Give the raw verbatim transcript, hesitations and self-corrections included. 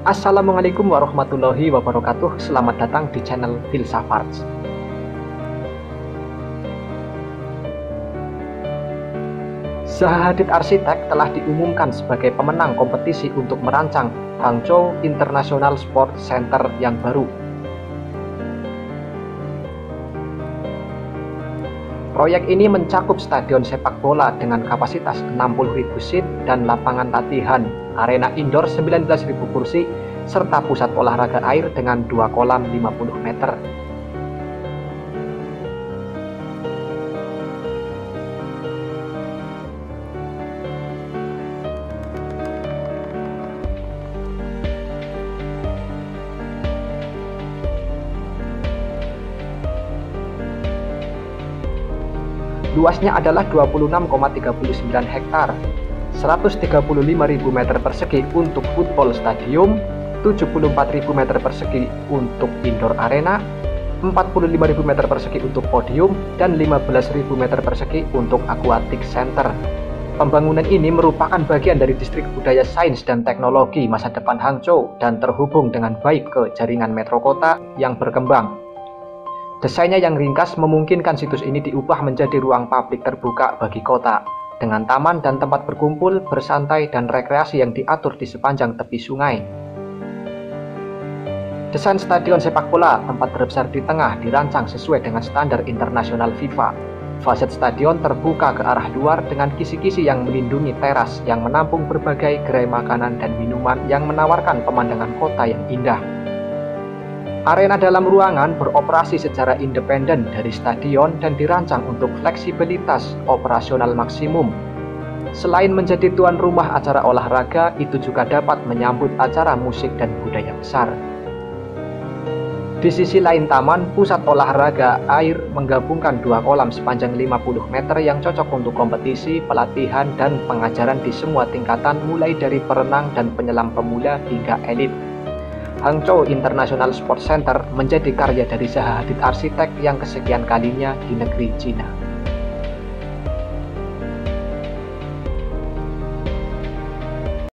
Assalamualaikum warahmatullahi wabarakatuh. Selamat datang di channel Filsafarts. Zaha Hadid Arsitek telah diumumkan sebagai pemenang kompetisi untuk merancang Hangzhou International Sports Center yang baru. Proyek ini mencakup stadion sepak bola dengan kapasitas enam puluh ribu seat dan lapangan latihan, arena indoor sembilan belas ribu kursi, serta pusat olahraga air dengan dua kolam lima puluh meter. Luasnya adalah dua puluh enam koma tiga sembilan hektar, seratus tiga puluh lima ribu meter persegi untuk football stadium, tujuh puluh empat ribu meter persegi untuk indoor arena, empat puluh lima ribu meter persegi untuk podium, dan lima belas ribu meter persegi untuk aquatic center. Pembangunan ini merupakan bagian dari distrik budaya sains dan teknologi masa depan Hangzhou dan terhubung dengan baik ke jaringan metro kota yang berkembang. Desainnya yang ringkas memungkinkan situs ini diubah menjadi ruang publik terbuka bagi kota, dengan taman dan tempat berkumpul, bersantai, dan rekreasi yang diatur di sepanjang tepi sungai. Desain stadion sepak bola tempat terbesar di tengah dirancang sesuai dengan standar internasional FIFA. Fasad stadion terbuka ke arah luar dengan kisi-kisi yang melindungi teras yang menampung berbagai gerai makanan dan minuman yang menawarkan pemandangan kota yang indah. Arena dalam ruangan beroperasi secara independen dari stadion dan dirancang untuk fleksibilitas operasional maksimum. Selain menjadi tuan rumah acara olahraga, itu juga dapat menyambut acara musik dan budaya besar. Di sisi lain taman, pusat olahraga air menggabungkan dua kolam sepanjang lima puluh meter yang cocok untuk kompetisi, pelatihan, dan pengajaran di semua tingkatan mulai dari perenang dan penyelam pemula hingga elit. Hangzhou International Sports Center menjadi karya dari Zaha Hadid Arsitek yang kesekian kalinya di negeri Cina.